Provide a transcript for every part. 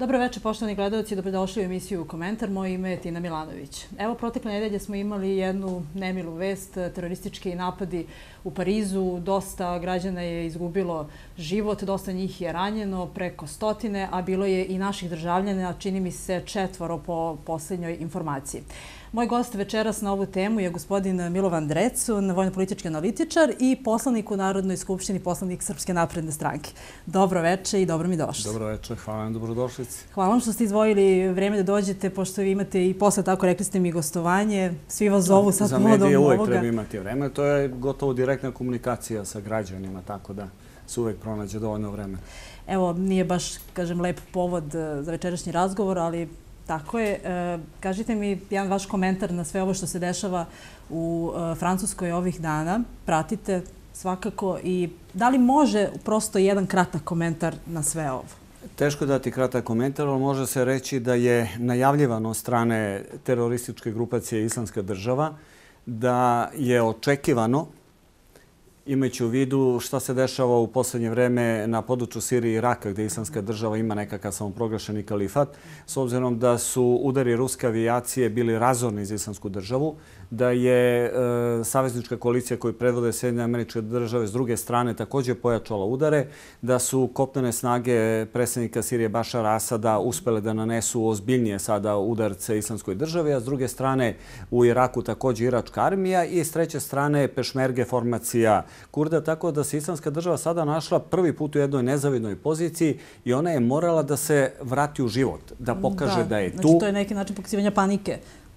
Dobro večer, poštovani gledalci, dobrodošli u emisiju Komentar. Moje ime je Tina Milanović. Evo, protekle nedelje smo imali jednu nemilu vest, teroristički napadi u Parizu. Dosta građana je izgubilo život, dosta njih je ranjeno, preko 100, a bilo je i naših državljana, čini mi se 4 po poslednjoj informaciji. Moj gost večeras na ovu temu je gospodin Milovan Drecun, vojno-politički analitičar i poslanik u Narodnoj skupštini, poslanik Srpske napredne stranke. Dobro večer i dobro mi došli. Dobro večer, hvala vam, dobrodošlici. Hvala vam što ste izdvojili vreme da dođete, pošto vi imate i posle, tako rekli ste mi, gostovanje. Svi vas zovu sad povodom ovoga. Za medije uvek treba imati vreme. To je gotovo direktna komunikacija sa građanima, tako da se uvek pronađe dovoljno vremena. Evo, nije baš, kažem, lep povod za večerašnji razgovor, ali tako je. Kažite mi jedan vaš komentar na sve ovo što se dešava u Francuskoj ovih dana. Pratite svakako i da li može prosto jedan kratak komentar na sve ovo? Teško dati kratak komentar, ali može se reći da je najavljivano od strane terorističke grupacije Islamska država, da je očekivano, imajući u vidu šta se dešava u poslednje vreme na području Sirije i Iraka, gde Islamska država ima nekakav samoproglašeni kalifat, s obzirom da su udari ruske avijacije bili razorni za Islamsku državu, da je saveznička koalicija koju predvode Sjedinjene Američke Države s druge strane također pojačala udare, da su kopnene snage predsjednika Sirije Bašara Asada uspele da nanesu ozbiljnije sada udarce Islamskoj državi, a s druge strane u Iraku također iračka armija i s treće strane pešmerge formacija Kurda, tako da se Islamska država sada našla prvi put u jednoj nezavidnoj poziciji i ona je morala da se vrati u život, da pokaže da je tu. Znači to je neki način pokazivanja panike.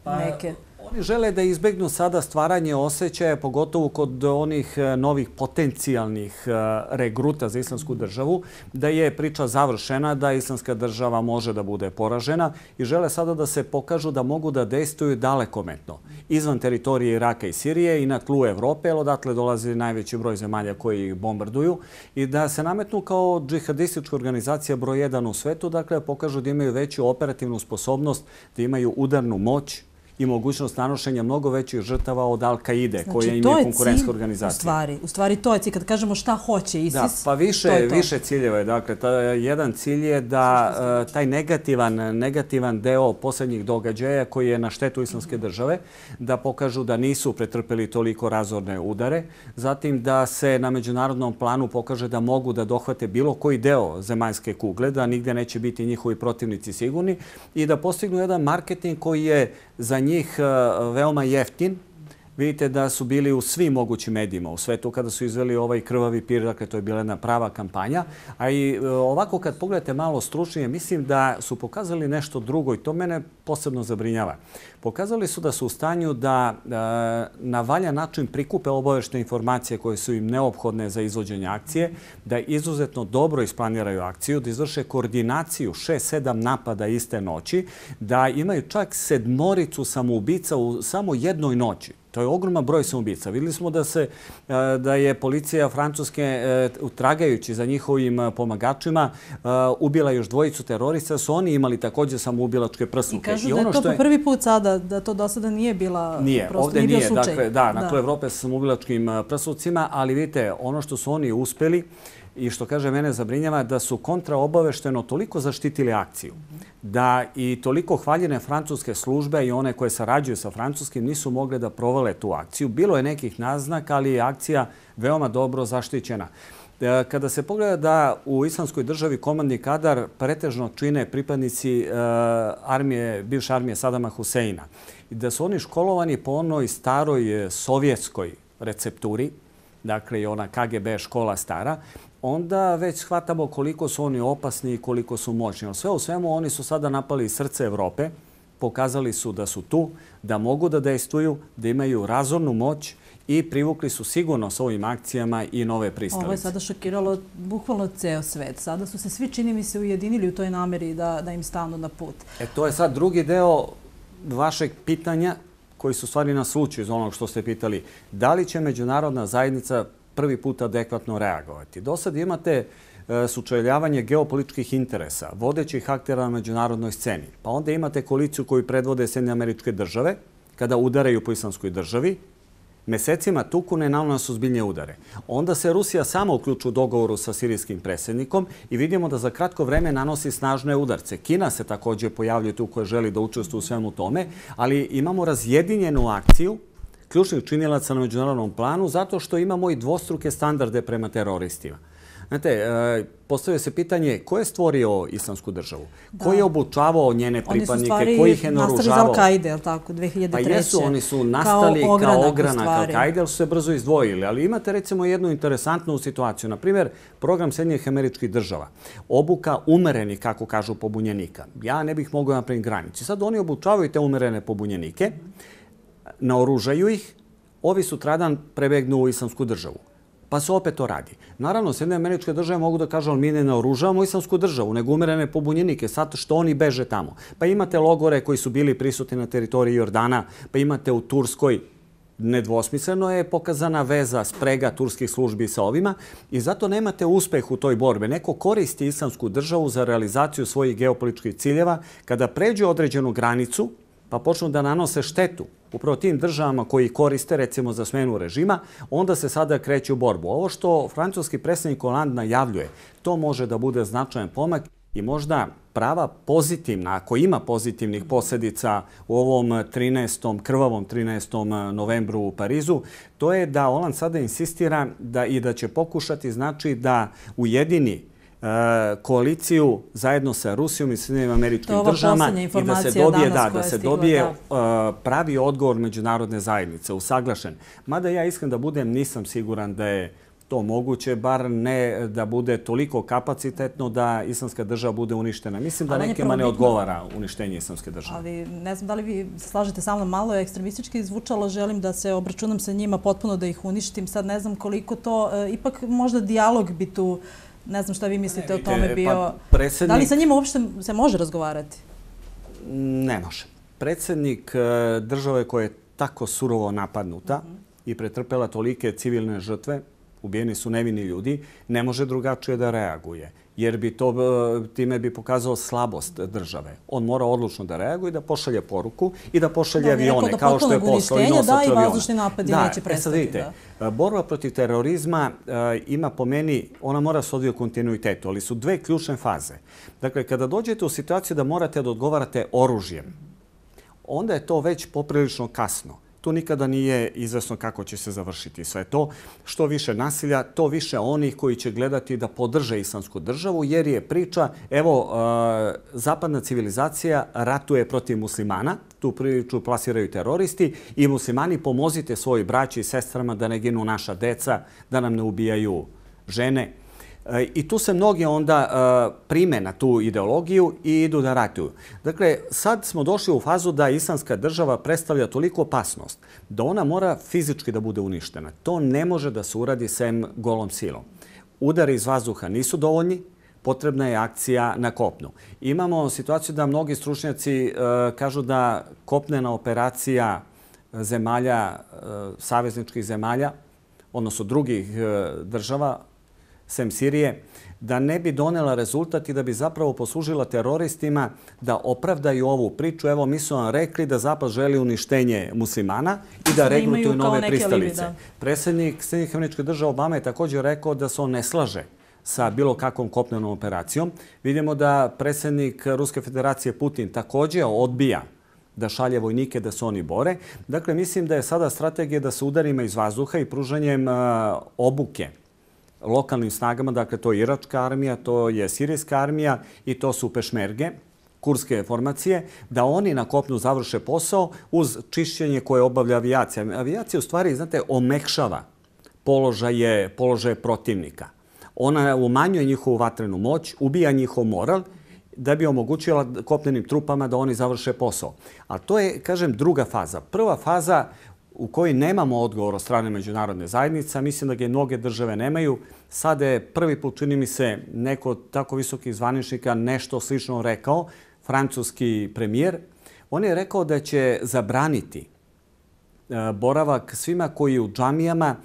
Oni žele da izbegnu sada stvaranje osjećaja, pogotovo kod onih novih potencijalnih regruta za Islamsku državu, da je priča završena, da Islamska država može da bude poražena i žele sada da se pokažu da mogu da dejstvuju dalekometno izvan teritorije Iraka i Sirije i na tlu Evrope, jer odatle dolazi najveći broj zemalja koji ih bombarduju i da se nametnu kao džihadistička organizacija broj 1 u svetu, dakle pokažu da imaju veću operativnu sposobnost, da imaju udarnu moć i mogućnost nanošenja mnogo većih žrtava od Al-Kaide, koja im je konkurentska organizacija. U stvari, to je cilj. Kad kažemo šta hoće ISIS, da, pa više ciljeva je. Dakle, jedan cilj je da taj negativan deo posljednjih događaja koji je na štetu Islamske države, da pokažu da nisu pretrpeli toliko razorne udare. Zatim da se na međunarodnom planu pokaže da mogu da dohvate bilo koji deo zemaljske kugle, da nigde neće biti njihovi protivnici sigurni i da postignu jedan marketing koji je za njih veoma jeftin. Vidite da su bili u svim mogućim medijima u svetu kada su izveli ovaj krvavi pir, dakle to je bila jedna prava kampanja. A i ovako kad pogledate malo stručnije, mislim da su pokazali nešto drugo i to mene posebno zabrinjava. Pokazali su da su u stanju da na valjan način prikupe obaveštene informacije koje su im neophodne za izvođenje akcije, da izuzetno dobro isplaniraju akciju, da izvrše koordinaciju 6-7 napada iste noći, da imaju čak 7 samoubica u samo jednoj noći. To je ogroman broj samoubica. Vidjeli smo da je policija Francuske, tragajući za njihovim pomagačima, ubila još 2 terorista. Su oni imali također samoubilačke prsluke. I kažu da je to po prvi put sada, da to do sada nije bila ovdje nije. Dakle, da, na tlu Evrope sa samoubilačkim prslucima, ali vidite, ono što su oni uspeli i što kaže mene zabrinjava, da su kontraobavešteno toliko zaštitili akciju, da i toliko hvaljene francuske službe i one koje sarađuju sa francuskim nisu mogle da provale tu akciju. Bilo je nekih naznaka, ali je akcija veoma dobro zaštićena. Kada se pogleda da u Islamskoj državi komandni kadar pretežno čine pripadnici bivše armije Sadama Huseina i da su oni školovani po onoj staroj sovjetskoj recepturi, dakle i ona KGB škola stara, onda već shvatamo koliko su oni opasni i koliko su moćni. Sve u svemu oni su sada napali srce Evrope, pokazali su da su tu, da mogu da dejstvuju, da imaju razornu moć i privukli su sigurno s ovim akcijama i nove pristalice. Ovo je sada šokiralo bukvalno ceo svet. Sada su se svi, čini mi se, ujedinili u toj nameri da im stanu na put. To je sad drugi deo vašeg pitanja koji su stvari na slučaju iz onog što ste pitali. Da li će međunarodna zajednica prvi put adekvatno reagovati? Do sad imate sučeljavanje geopolitičkih interesa, vodećih aktera na međunarodnoj sceni. Pa onda imate koaliciju koju predvode Sjedinjene Američke Države kada udaraju po Islamskoj državi. mesecima tuku, ne nanose ozbiljnije udare. Onda se Rusija sama uključuje u dogovoru sa sirijskim predsjednikom i vidimo da za kratko vreme nanosi snažne udarce. Kina se također pojavljuje tu koja želi da učestvuje u svemu tome, ali imamo razjedinjenu akciju ključnih činilaca na međunarodnom planu zato što imamo i dvostruke standarde prema teroristima. Znate, postavio se pitanje ko je stvorio Islamsku državu? Ko je obučavao njene pripadnike? Ko ih je naoružavao? Oni su stvari nastali iz Al-Kaide, je li tako, 2003. Pa jesu, oni su nastali kao ogranak Al-Kaide, ali su se brzo izdvojili. Ali imate recimo jednu interesantnu situaciju. Naprimjer, program Sjedinjenih Američkih Država. Obuka umerenih, kako kažu, pobunjenika. Ja ne bih mogao napraviti granicu. Sad oni obučavaju te umerene pobunjenike, naoružaju ih, ovi sutradan prebegnu u Islamsku državu. Pa se opet to radi. Naravno, Sjedinjene Američke Države mogu da kažu, ali mi ne naoružavamo Islamsku državu, nego umerene pobunjenike, zato što oni beže tamo. Pa imate logore koji su bili prisutni na teritoriji Jordana, pa imate u Turskoj, nedvosmisleno je pokazana veza, sprega turskih službi sa ovima i zato nemate uspeh u toj borbi. Neko koristi Islamsku državu za realizaciju svojih geopolitičkih ciljeva. Kada pređe određenu granicu, pa počnu da nanose štetu upravo tim državama koji koriste, recimo, za smenu režima, onda se sada kreće u borbu. Ovo što francuski predsjednik Hollande najavljuje, to može da bude značajan pomak i možda prava pozitivna, ako ima pozitivnih posljedica u ovom krvavom 13. novembru u Parizu, to je da Hollande sada insistira da će pokušati, znači, da ujedini koaliciju zajedno sa Rusijom i Sjedinjenim Američkim Državama i da se dobije pravi odgovor međunarodne zajednice, usaglašen. Mada ja iskren da budem, nisam siguran da je to moguće, bar ne da bude toliko kapacitetno da Islamska država bude uništena. Mislim da nekima ne odgovara uništenje Islamske države. Ali ne znam da li vi se slažete sa mnom, malo je ekstremistički zvučalo, želim da se obračunam sa njima, potpuno da ih uništim. Sad ne znam koliko to, ipak možda dijalog bi tu, ne znam šta vi mislite o tome bio. Da li sa njima uopšte se može razgovarati? Ne može. Predsjednik države koja je tako surovo napadnuta i pretrpela tolike civilne žrtve, ubijeni su nevini ljudi, ne može drugačije da reaguje. Jer time bi pokazao slabost države. On mora odlučno da reaguje, da pošalje poruku i da pošalje avione, kao što je poslao i nosač aviona. Da, i vazdušni napadi neće prestati. Borba protiv terorizma ima po meni, ona mora se odvijati u kontinuitetu, ali su dve ključne faze. Dakle, kada dođete u situaciju da morate da odgovarate oružjem, onda je to već poprilično kasno. Tu nikada nije izvesno kako će se završiti sve to. Što više nasilja, to više onih koji će gledati da podrže Islamsku državu, jer je priča, evo, zapadna civilizacija ratuje protiv muslimana, tu priču plasiraju teroristi i muslimani pomozite svoj braći i sestrama da ne ginu naša deca, da nam ne ubijaju žene. I tu se mnogi onda prime na tu ideologiju i idu da ratuju. Dakle, sad smo došli u fazu da Islamska država predstavlja toliko opasnost da ona mora fizički da bude uništena. To ne može da se uradi sem golom silom. Udari iz vazduha nisu dovoljni, potrebna je akcija na kopnu. Imamo situaciju da mnogi stručnjaci kažu da kopnena operacija zemalja, savezničkih zemalja, odnosno drugih država, sem Sirije, da ne bi donela rezultat i da bi zapravo poslužila teroristima da opravdaju ovu priču. Evo, mi su vam rekli da Zapad želi uništenje muslimana i da regrutuju nove pristalice. Predsjednik Sjedinjenih Američkih Država Obama je također rekao da se on ne slaže sa bilo kakvom kopnenom operacijom. Vidimo da predsjednik Ruske federacije Putin također odbija da šalje vojnike da se oni bore. Dakle, mislim da je sada strategija da se udarima iz vazduha i pružanjem obuke lokalnim snagama, dakle to je iračka armija, to je sirijska armija i to su pešmerge, kurske formacije, da oni na kopnu završe posao uz čišćenje koje obavlja avijacija. Avijacija u stvari, znate, omekšava položaje protivnika. Ona umanjuje njihovu vatrenu moć, ubija njihov moral da bi omogućila kopnenim trupama da oni završe posao. A to je, kažem, druga faza. Prva faza u kojoj nemamo odgovor od strane međunarodne zajednice, mislim da ga mnoge države nemaju. Sada je prvi put, čini mi se, neko tako visokih zvaničnika nešto slično rekao, francuski premijer. On je rekao da će zabraniti boravak svima koji u džamijama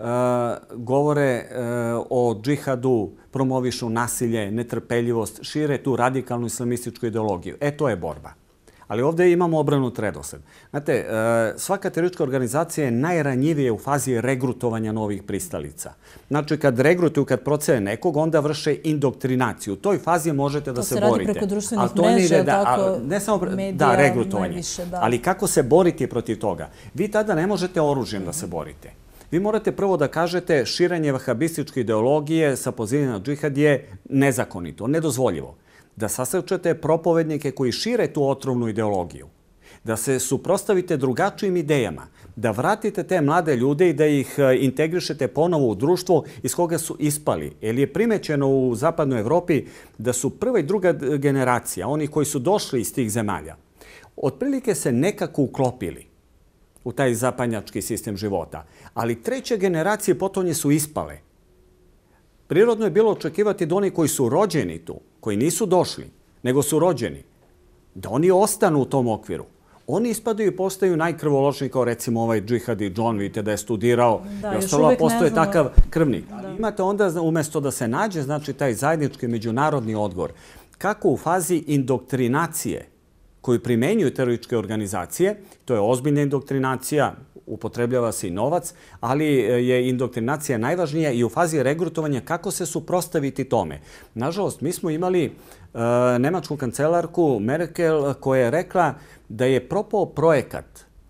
govore o džihadu, promovišu nasilje, netrpeljivost, šire tu radikalnu islamističku ideologiju. To je borba. Ali ovdje imamo obrnut redosled. Znate, svaka teroristička organizacija je najranjivija u fazi regrutovanja novih pristalica. Znači, kad regrutuju, kad procene nekog, onda vrše indoktrinaciju. U toj fazi možete da se borite. To se radi preko društvenih mreža, tako medija, da, regrutovanje. Najviše, da. Ali kako se boriti protiv toga? Vi tada ne možete oružjem da se borite. Vi morate prvo da kažete širenje vahabističke ideologije sa pozivanjem na džihad je nezakonito, nedozvoljivo. Da sasrećete propovednike koji šire tu otrovnu ideologiju. Da se suprotstavite drugačijim idejama. Da vratite te mlade ljude i da ih integrišete ponovo u društvo iz koga su ispali. Jer je primećeno u zapadnoj Evropi da su prva i druga generacija, oni koji su došli iz tih zemalja, otprilike se nekako uklopili u taj zapadnjački sistem života. Ali treće generacije potonje su ispale. Prirodno je bilo očekivati da oni koji su rođeni tu, koji nisu došli, nego su rođeni, da oni ostanu u tom okviru. Oni ispadaju i postaju najkrvoločniji, kao recimo ovaj džihadi John, vidite da je studirao i ostalo, postoje takav krvnik. Ali imate onda, umjesto da se nađe, znači taj zajednički međunarodni odgovor, kako u fazi indoktrinacije koju primenjuju terorističke organizacije, to je ozbiljna indoktrinacija, upotrebljava se i novac, ali je indoktrinacija najvažnija i u fazi regrutovanja kako se suprotstaviti tome. Nažalost, mi smo imali nemačku kancelarku Merkel koja je rekla da je propao projekat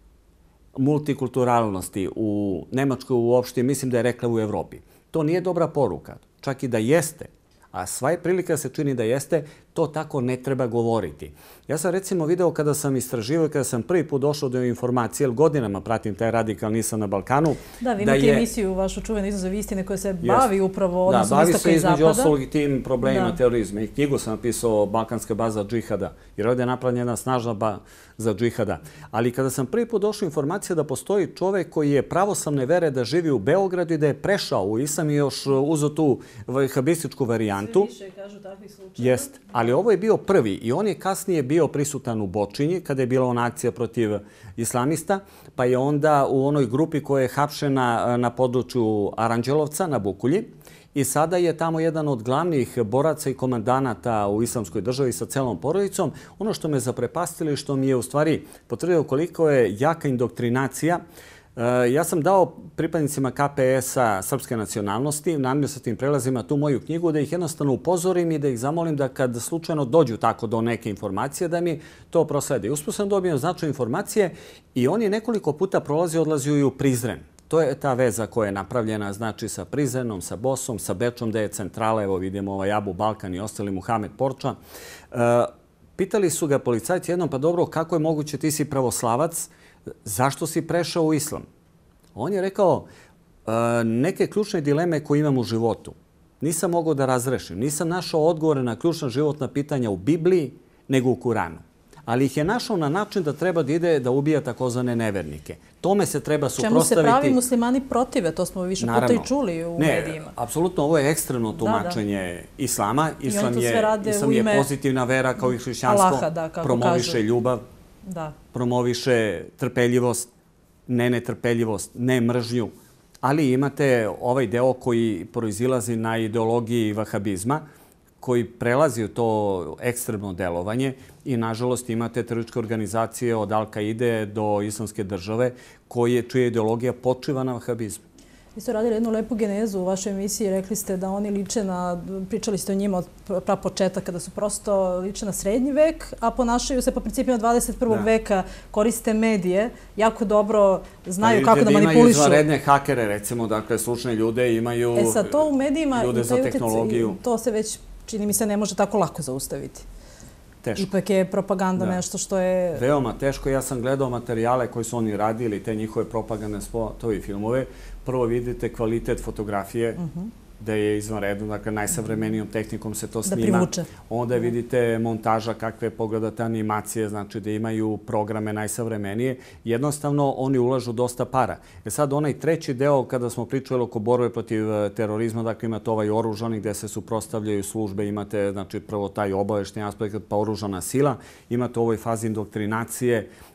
multikulturalnosti u Nemačkoj uopšte, mislim da je rekla u Evropi. To nije dobra poruka, čak i da jeste. A sva je prilika se čini da jeste, to tako ne treba govoriti. Ja sam recimo video kada sam istraživao, kada sam prvi put došao do informacije, jer godinama pratim taj radikal, nisam na Balkanu. Da, vi imate emisiju vašu čuvenu Izazov istine koja se bavi upravo odnosom istoka i zapada. Da, bavi se između ostalog i tim problemima terorizma. I knjigu sam napisao Balkanska baza džihada, jer ovdje je napravljena jedna snažna baza džihada. Ali kada sam prvi put došao informacija da postoji čovek koji je pravoslavne vere da živi u Beogradu i da je prešao u islam i još uzeo tu vahabističku varijantu. Sve više kažu takvih slučaja. Jest, ali ovo je bio prvi i on je kasnije bio prisutan u Bočinji kada je bila ona akcija protiv islamista, pa je onda u onoj grupi koja je hapšena na području Aranđelovca na Bukulji i sada je tamo jedan od glavnih boraca i komandanata u islamskoj državi sa celom porodicom. Ono što me zaprepastilo i što mi je u stvari potvrdio koliko je jaka indoktrinacija, ja sam dao pripadnicima KPS-a srpske nacionalnosti na administrativnim prelazima tu moju knjigu da ih jednostavno upozorim i da ih zamolim da kad slučajno dođu tako do neke informacije da mi to proslede. Uspio sam dobijem značajne informacije i on je nekoliko puta prolazio, odlazio i u Prizren. To je ta veza koja je napravljena znači sa Prizrenom, sa Bosom, sa Bečom, da je centrala, evo vidimo ovaj Abu Balkan i ostali Muhamed Porča. Pitali su ga policajci jednom, pa dobro, kako je moguće, ti si pravoslavac, zašto si prešao u islam? On je rekao, neke ključne dileme koje imam u životu nisam mogao da razrešim. Nisam našao odgovore na ključna životna pitanja u Bibliji, nego u Kuranu. Ali ih je našao na način da treba da ide da ubija takozvane nevernike. Tome se treba suprotstaviti. Čemu se pravi muslimani protive? To smo više puta i čuli u medijima. Apsolutno, ovo je ekstremno tumačenje islama. Islam je pozitivna vera kao i hrišćanstvo. Promoviše ljubav, promoviše trpeljivost, ne netrpeljivost, ne mržnju. Ali imate ovaj deo koji proizilazi na ideologiji vahabizma, koji prelazi u to ekstremno delovanje i, nažalost, imate terorističke organizacije od Al-Kaide do Islamske države čija ideologija počiva na vahabizmu. Vi ste radili jednu lepu genezu u vašoj emisiji. Rekli ste da oni liče na, pričali ste o njima od prapočetaka, da su prosto liče na srednji vek, a ponašaju se po principima 21. veka, koriste medije, jako dobro znaju kako da manipulišu. Imaju izvanredne hakere, recimo, dakle, slučne ljude, imaju ljude za tehnologiju. To se već, čini mi se, ne može tako lako zaustaviti. Teško. Ipak je propaganda nešto što je... Veoma teško. Ja sam gledao materijale koji su oni radili, te njihove propagandne spotove i filmove. Prvo vidite kvalitet fotografije, da je izvanredno, dakle, najsavremenijom tehnikom se to snima. Da privuče. Onda vidite montaža, kakve pogledate animacije, znači da imaju programe najsavremenije. Jednostavno, oni ulažu dosta para. Sad, onaj treći deo, kada smo pričali oko borbe protiv terorizma, dakle, imate ovaj oružani gde se suprotstavljaju službe, imate, znači, prvo taj obavešteni aspekt, pa oružana sila, imate u ovoj fazi indoktrinacije,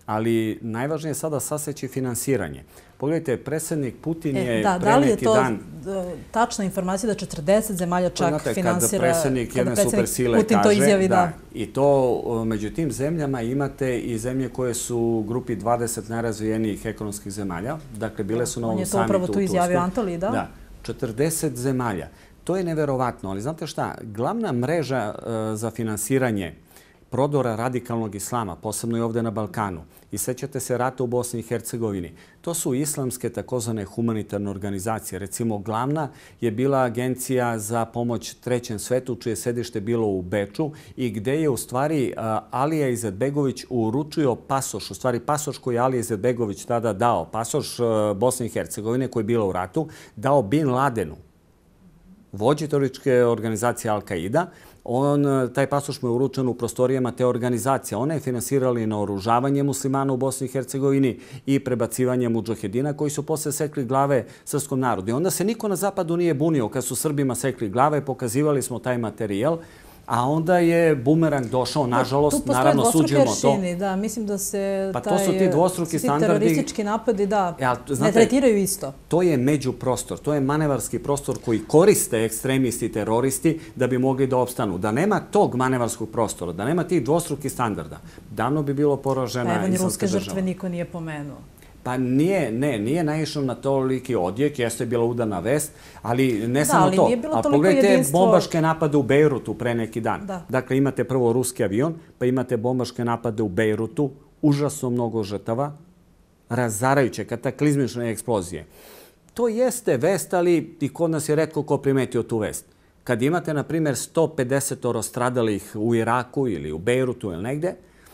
Ali najvažnije je sada saseći finansiranje. Pogledajte, predsjednik Putin je da li je to tačna informacija da 40 zemalja čak finansira? Kada predsjednik jedne super sile Putin to izjavi, da. I to među tim zemljama imate i zemlje koje su u grupi 20 najrazvijenijih ekonomskih zemalja. Dakle, bile su na ovom samitu u Tursku. On je to upravo tu izjavio Antolij, da? Da, 40 zemalja. To je neverovatno, ali znate šta? Glavna mreža za finansiranje prodora radikalnog islama, posebno i ovdje na Balkanu, i sećate se rata u Bosni i Hercegovini, to su islamske takozvane humanitarne organizacije. Recimo, glavna je bila Agencija za pomoć trećem svetu, čije sedište bilo u Beču i gde je u stvari Alija Izetbegović uručio pasoš, u stvari pasoš koji je Alija Izetbegović tada dao, pasoš Bosne i Hercegovine koji je bila u ratu, dao Bin Ladenu, vođi terorističke organizacije Al-Qaida. Taj pasoš mu je uručen u prostorijama te organizacije. One je finansirali naoružavanje muslimana u Bosni i Hercegovini i prebacivanje mudžahedina koji su posle sekli glave srpskom narodu. I onda se niko na zapadu nije bunio kad su Srbima sekli glave, pokazivali smo taj materijal, a onda je bumerang došao, nažalost, naravno suđujemo to. Tu postoje dvostruke aršini, da, mislim da se to su ti dvostruki standardi. Teroristički napadi, da, ne tretiraju isto. To je međuprostor, to je manevarski prostor koji koriste ekstremisti i teroristi da bi mogli da opstanu. Da nema tog manevarskog prostora, da nema tih dvostrukih standarda, davno bi bilo poražena islamska država. Ruske žrtve niko nije pomenuo. Pa nije naišao na toliki odjek, jeste bila udana vest, ali ne samo to. A pogledajte bombaške napade u Bejrutu pre neki dan. Dakle, imate prvo ruski avion, pa imate bombaške napade u Bejrutu, užasno mnogo žrtava, razarajuće, kataklizmične eksplozije. To jeste vest, ali i kod nas je retko ko primetio tu vest. Kad imate, na primjer, 150 stradalih u Iraku ili u Bejrutu ili negde,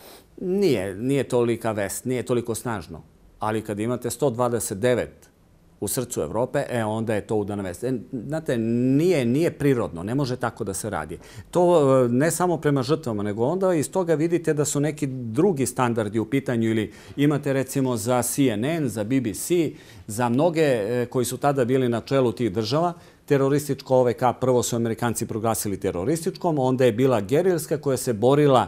nije tolika vest, nije toliko snažno. Ali kad imate 129 u srcu Evrope, onda je to udana vest. Znate, nije prirodno, ne može tako da se radi. To ne samo prema žrtvama, nego onda iz toga vidite da su neki drugi standardi u pitanju ili imate recimo za CNN, za BBC, za mnoge koji su tada bili na čelu tih država, terorističko OVK, prvo su Amerikanci proglasili terorističkom, onda je bila gerilska koja se borila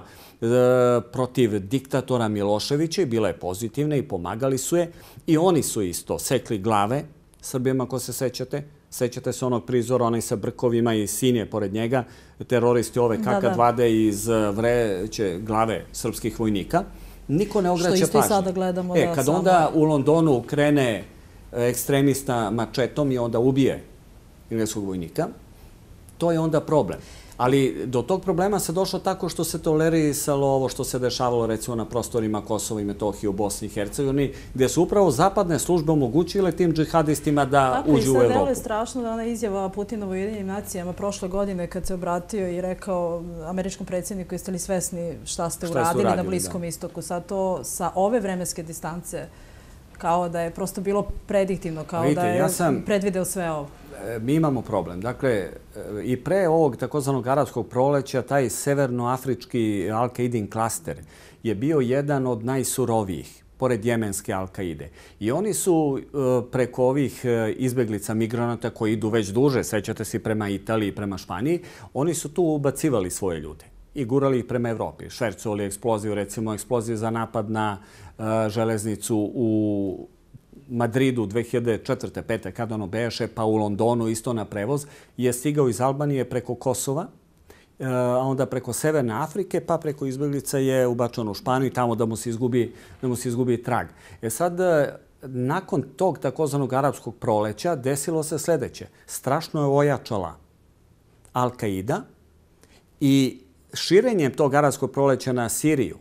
protiv diktatora Miloševića i bila je pozitivna i pomagali su je. I oni su isto sekli glave Srbijama, ako se sećate. Sećate se onog prizora, onaj sa brkovima i sin je pored njega. Teroristi OVK kad vade iz vreće glave srpskih vojnika. Niko ne ograća pažnje. Što isto i sada gledamo. Kad onda u Londonu krene ekstremista mačetom i onda ubije engleskog vojnika, to je onda problem. Ali do tog problema se došlo tako što se tolerisalo ovo što se dešavalo recimo na prostorima Kosova i Metohije u Bosni i Hercegovini, gdje su upravo zapadne službe omogućile tim džihadistima da uđu u Evropu. Tako i sad delo je strašno da ona izjava Putinova u Ujedinjenim nacijama prošle godine kad se obratio i rekao američkom predsjedniku jeste li svesni šta ste uradili na Bliskom istoku. Sad to sa ove vremenske distance kao da je prosto bilo prediktivno, kao da je predvideo sve ovo. Mi imamo problem. Dakle, i pre ovog takozvanog arapskog proleća, taj severnoafrički Al-Qaidin klaster je bio jedan od najsurovijih, pored jemenske Al-Qaide. I oni su preko ovih izbeglica migranata koji idu već duže, sećate se prema Italiji i prema Španiji, oni su tu ubacivali svoje ljude i gurali ih prema Evropi. Švercovali eksploziju, recimo eksploziju za napad na železnicu u Madridu 2004. 5. kada ono beše, pa u Londonu isto na prevoz, je stigao iz Albanije preko Kosova, a onda preko Severne Afrike, pa preko izbjeglica je ubačeno u Španiju i tamo da mu se izgubi trag. Sad, nakon tog takozvanog arapskog proleća desilo se sljedeće. Strašno je ojačala Al-Qaida i širenjem tog arapskog proleća na Siriju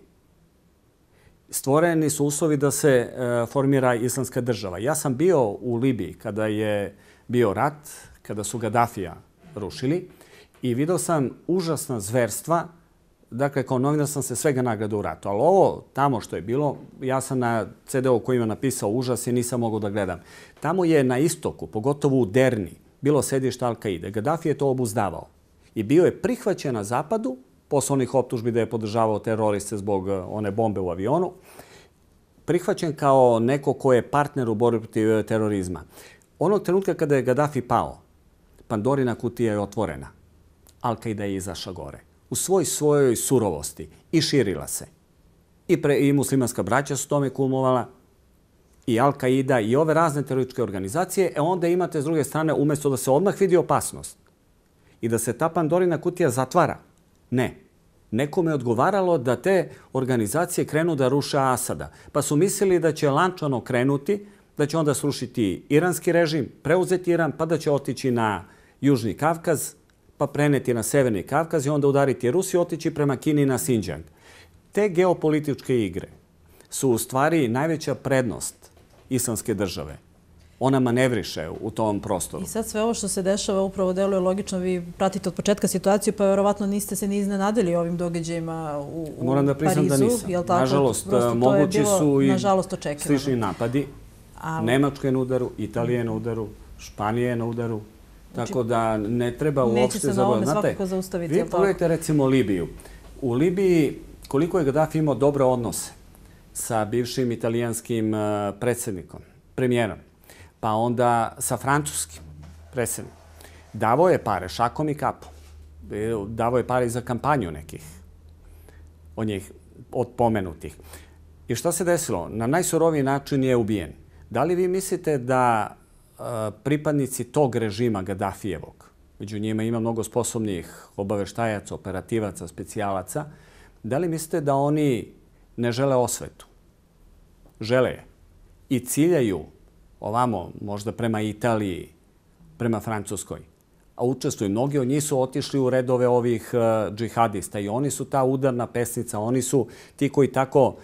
stvoreni su uslovi da se formira islamska država. Ja sam bio u Libiji kada je bio rat, kada su Gaddafija rušili i vidio sam užasna zverstva. Dakle, kao novinar sam se svega nagledao u ratu. Ali ovo tamo što je bilo, ja sam na CD-u koji ima napisao užas i nisam mogao da gledam. Tamo je na istoku, pogotovo u Derni, bilo sedište Al-Qaide. Gaddafi je to obuzdavao i bio je prihvaćen na zapadu posle onih optužbi da je podržavao teroriste zbog one bombe u avionu, prihvaćen kao neko ko je partner u borbi protiv terorizma. Onog trenutka kada je Gaddafi pao, Pandorina kutija je otvorena. Al-Qaida je izašla gore. U svojoj surovosti i širila se. I muslimanska braća su tome kumovala, i Al-Qaida, i ove razne terorističke organizacije. Onda imate s druge strane, umjesto da se odmah vidi opasnost i da se ta Pandorina kutija zatvara, ne. Nekome je odgovaralo da te organizacije krenu da ruše Asada. Pa su mislili da će lančano krenuti, da će onda srušiti iranski režim, preuzeti Iran, pa da će otići na Južni Kavkaz, pa preneti na Severni Kavkaz i onda udariti Rusiju, otići prema Kini na Xinjiang. Te geopolitičke igre su u stvari najveća prednost islamske države. Ona manevriše u tom prostoru. I sad sve ovo što se dešava upravo deluje logično. Vi pratite od početka situaciju, pa verovatno niste se ni iznenadili ovim događajima u Parizu. Moram da priznam da nisam. Nažalost, mogući su i slični napadi. Nemačka je na udaru, Italija je na udaru, Španija je na udaru. Tako da ne treba uopšte neće se na ovome svakako zaustaviti. Vi pogledajte recimo Libiju. U Libiji koliko je Gaddafi imao dobre odnose sa bivšim italijanskim predsjednikom, premijerom, pa onda sa francuskim predsjednikom. Davao je pare šakom i kapom. Davao je pare i za kampanju nekih od njih, od pomenutih. I šta se desilo? Na najsuroviji način je ubijen. Da li vi mislite da pripadnici tog režima Gaddafijevog, među njima ima mnogo sposobnih obaveštajaca, operativaca, specijalaca, da li mislite da oni ne žele osvetu? Žele je. I ciljaju ovamo, možda prema Italiji, prema Francuskoj. A učestvuju. Mnogi od njih su otišli u redove ovih džihadista i oni su ta udarna pesnica. Oni su ti koji tako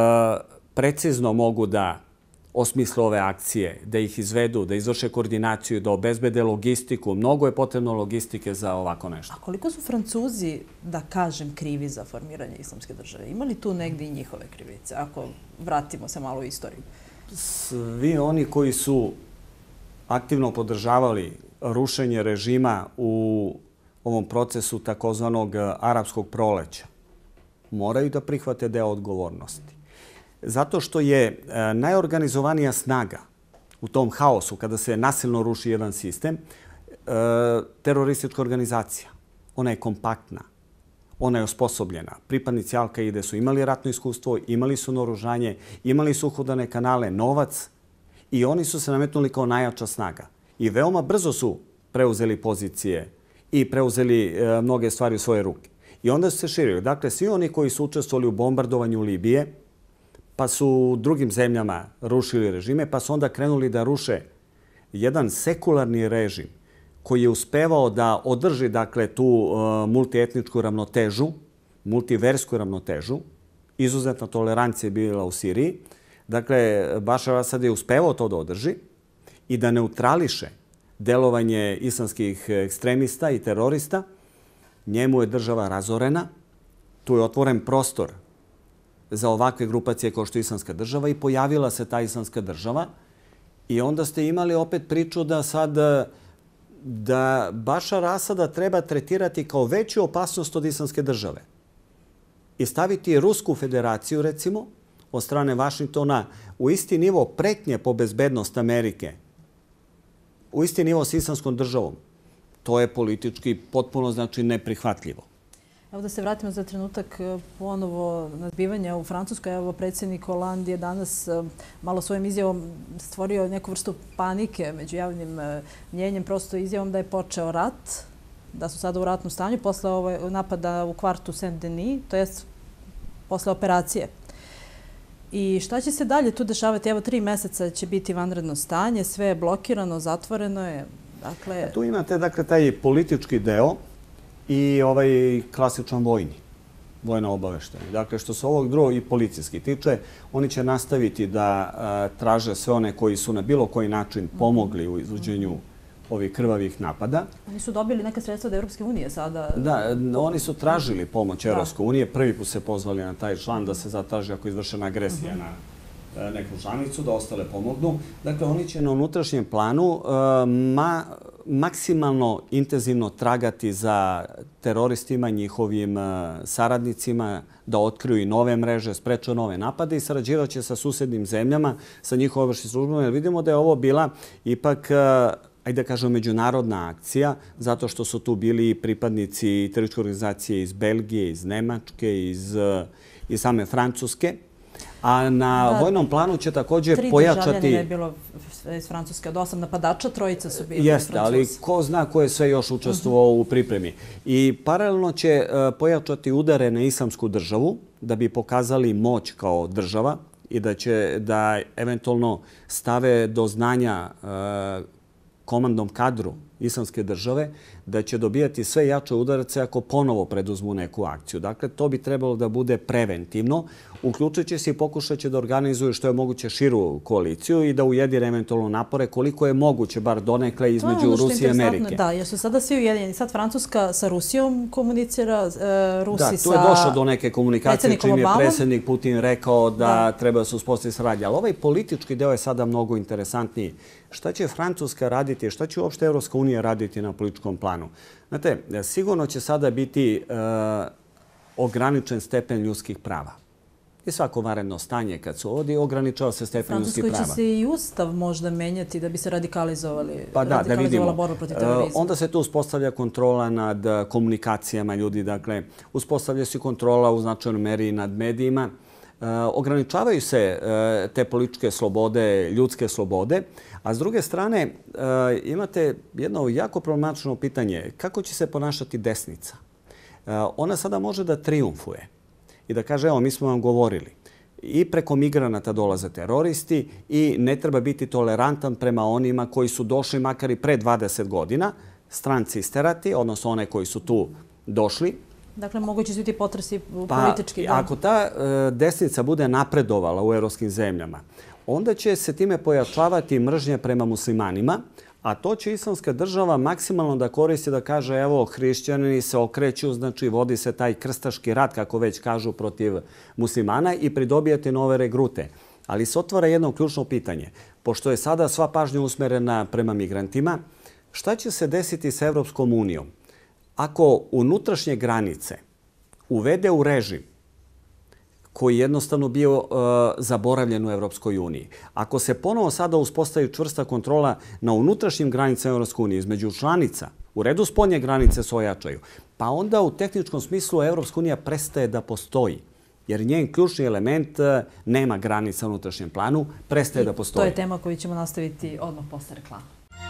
precizno mogu da osmisle ove akcije, da ih izvedu, da izvrše koordinaciju, da obezbede logistiku. Mnogo je potrebno logistike za ovako nešto. A koliko su Francuzi, da kažem, krivi za formiranje islamske države? Ima li tu negdje i njihove krivice, ako vratimo se malo u istoriju? Svi oni koji su aktivno podržavali rušenje režima u ovom procesu takozvanog arapskog proleća moraju da prihvate deo odgovornosti. Zato što je najorganizovanija snaga u tom haosu, kada se nasilno ruši jedan sistem, teroristička organizacija. Ona je kompaktna, ona je osposobljena. Pripadnici Al-Qaide su imali ratno iskustvo, imali su naoružanje, imali su uhodane kanale, novac i oni su se nametnuli kao najjača snaga. I veoma brzo su preuzeli pozicije i preuzeli mnoge stvari u svoje ruke. I onda su se širili. Dakle, svi oni koji su učestvovali u bombardovanju Libije, pa su u drugim zemljama rušili režime, pa su onda krenuli da ruše jedan sekularni režim koji je uspevao da održi dakle, tu multietničku ravnotežu, multiversku ravnotežu. Izuzetna tolerancija je bila u Siriji. Dakle, Bašar Asad je uspevao to da održi i da neutrališe delovanje islamskih ekstremista i terorista. Njemu je država razorena. Tu je otvoren prostor za ovakve grupacije kao što je islamska država i pojavila se ta islamska država. I onda ste imali opet priču da sad da Bašar Asada treba tretirati kao veću opasnost od islamske države. I staviti Rusku federaciju, recimo, od strane Vašingtona u isti nivo pretnje po bezbednost Amerike, u isti nivo s islamskom državom. To je politički potpuno znači neprihvatljivo. Evo da se vratimo za trenutak ponovo na zbivanja u Francuskoj. Evo, predsjednik Hollande je danas malo svojim izjavom stvorio neku vrstu panike među javnim mnjenjem, prosto izjavom da je počeo rat, da su sada u ratnom stanju posle napada u kvartu Saint-Denis, to jest posle operacije. I šta će se dalje tu dešavati? Evo, 3 meseca će biti vanredno stanje, sve je blokirano, zatvoreno je. Dakle... Tu imate dakle, taj politički deo i ovaj klasičan vojno obaveštenje. Dakle, što se ovog drugog i policijski tiče, oni će nastaviti da traže sve one koji su na bilo koji način pomogli u izvođenju ovih krvavih napada. Oni su dobili neke sredstva od Evropske unije sada. Da, oni su tražili pomoć Evropske unije. Prvi put se pozvali na taj član da se zatraži ako je izvršena agresija na neku članicu, da ostale pomognu. Dakle, oni će na unutrašnjem planu maksimalno intenzivno tragati za teroristima, njihovim saradnicima, da otkriju i nove mreže, spreče nove napade i sarađivaće sa susednim zemljama, sa njihovim obaveštajnim službama, jer vidimo da je ovo bila ipak ajde da kažem, međunarodna akcija, zato što su tu bili pripadnici terorističke organizacije iz Belgije, iz Nemačke, iz same Francuske. A na vojnom planu će također pojačati... 3 državljanina je bilo iz Francuske. Od 8 napadača, 3 su bili Jeste, ali ko zna ko je sve još učestvovao u pripremi. I paralelno će pojačati udare na Islamsku državu da bi pokazali moć kao država i da će da eventualno stave do znanja komandnom kadru Islamske države da će dobijati sve jače udarace ako ponovo preduzmu neku akciju. Dakle, to bi trebalo da bude preventivno. Uključujući se i pokušat će da organizuju što je moguće širu koaliciju i da ujedine eventualno napore koliko je moguće, bar donekle, između Rusije i Amerike. Da, jer su sada svi ujedinjeni. Sad Francuska sa Rusijom komunicira, Rusi sa... Da, tu je došlo do neke komunikacije čim je predsjednik Putin rekao da treba da se uspostavi saradnja. Ali ovaj politički deo je sada mnogo interesantniji. Šta će Francuska raditi, šta će uopšte Evropska unija raditi na političkom planu? Znate, sigurno će sada biti ograničen stepen ljudskih prava. I svako vanredno stanje kad se uvodi, ograničava se stepen ljudskih prava. Francuskoj će se i ustav možda menjati da bi se radikalizovala borba protiv terorizma. Onda se tu uspostavlja kontrola nad komunikacijama ljudi, dakle, uspostavlja se kontrola u značajnoj meri nad medijima. Ograničavaju se te političke slobode, ljudske slobode, a s druge strane imate jedno jako problematično pitanje. Kako će se ponašati desnica? Ona sada može da triumfuje i da kaže, evo, mi smo vam govorili. I preko migranata dolaze teroristi i ne treba biti tolerantan prema onima koji su došli makar i pre 20 godina, stranci isterati, odnosno one koji su tu došli. Dakle, mogući su ti potresi politički. Ako ta desnica bude napredovala u evropskim zemljama, onda će se time pojačavati mržnje prema muslimanima, a to će Islamska država maksimalno da koristi da kaže, evo, hrišćani se okreću, znači vodi se taj krstaški rat, kako već kažu, protiv muslimana i pridobijate nove regrute. Ali se otvara jedno ključno pitanje. Pošto je sada sva pažnja usmerena prema migrantima, šta će se desiti sa Evropskom unijom? Ako unutrašnje granice uvede u režim koji je jednostavno bio zaboravljen u Evropskoj uniji, ako se ponovo sada uspostavi čvrsta kontrola na unutrašnjim granicama Evropske unije između članica, u redu spoljnje granice se ojačaju, pa onda u tehničkom smislu Evropska unija prestaje da postoji. Jer njen ključni element nema granica u unutrašnjem planu, prestaje da postoji. To je tema koju ćemo nastaviti odmah posle reklama.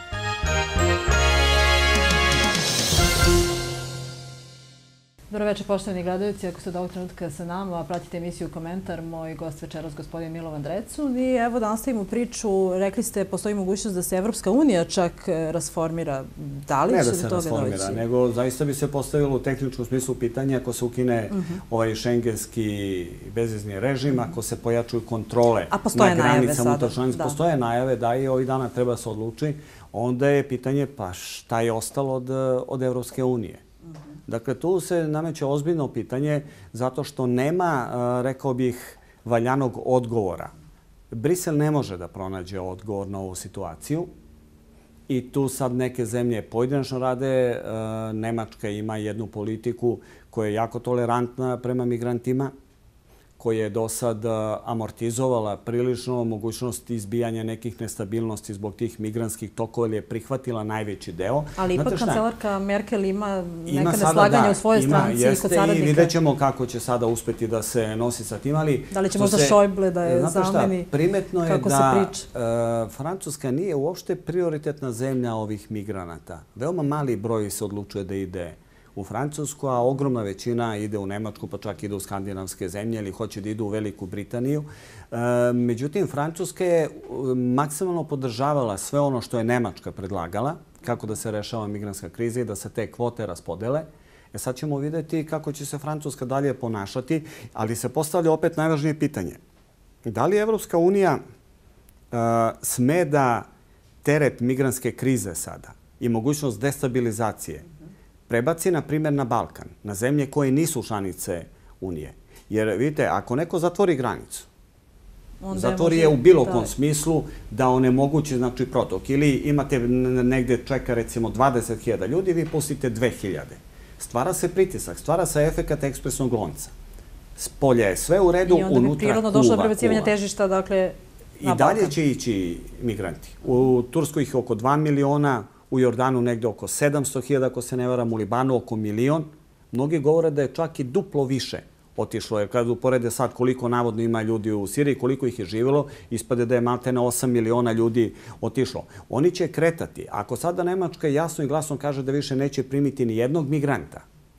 Dobro večer, poštovani gledalci. Ako ste od ovog trenutka sa nama, pratite emisiju Komentar. Moj gost večeras, gospodin Milovan Drecun. I evo da nastavimo priču. Rekli ste, postoji mogućnost da se Evropska unija čak rasformira. Da li će do toga doći? Ne da se rasformira, nego zaista bi se postavilo u tehničkom smislu pitanje ako se ukine ovaj šengenski bezvizni režim, ako se pojačuju kontrole na granicama unutar članica. Postoje najave da i ovih dana treba se odluči. Onda je pitanje pa šta je ostalo od Evropske unije. Dakle, tu se nameće ozbiljno pitanje zato što nema, rekao bih, valjanog odgovora. Brisel ne može da pronađe odgovor na ovu situaciju i tu sad neke zemlje pojedinačno rade. Nemačka ima jednu politiku koja je jako tolerantna prema migrantima, koja je do sad amortizovala prilično mogućnost izbijanja nekih nestabilnosti zbog tih migrantskih tokova ili je prihvatila najveći deo. Ali ipak kancelarka Merkel ima neka neslaganja u svojoj stranci i kod saradnika. I vidjet ćemo kako će sada uspeti da se nosi sa tim, ali... Da li će možda Schäuble da je zameni? Primetno je da Francuska nije uopšte prioritetna zemlja ovih migranata. Veoma mali broj se odlučuje da ide u Francusku, a ogromna većina ide u Nemačku, pa čak ide u skandinavske zemlje ili hoće da idu u Veliku Britaniju. Međutim, Francuska je maksimalno podržavala sve ono što je Nemačka predlagala, kako da se rešava migrantska kriza i da se te kvote raspodele. Sad ćemo vidjeti kako će se Francuska dalje ponašati, ali se postavlja opet najvažnije pitanje. Da li Evropska unija sme da teret migrantske krize sada i mogućnost destabilizacije prebaci, na primjer, na Balkan, na zemlje koje nisu članice Unije? Jer, vidite, ako neko zatvori granicu, zatvori je u bilo kom smislu da onemogući, znači, protok. Ili imate negdje čeka, recimo, 20.000 ljudi, vi pustite 2.000. Stvara se pritisak, stvara se efekat ekspresnog lonca. Spolje je sve u redu, unutra kuva. I onda bi prirodno došlo do prebacivanja težišta, dakle, I dalje će ići migranti. U Turskoj ih oko 2 miliona, u Jordanu negde oko 700.000, ako se ne varam, u Libanu oko 1 milion. Mnogi govore da je čak i duplo više otišlo, jer kada uporede sad koliko navodno ima ljudi u Siriji, koliko ih je živjelo, ispade da je maltene 8 miliona ljudi otišlo. Oni će kretati. Ako sada Nemačka jasno i glasno kaže da više neće primiti ni jednog migranta,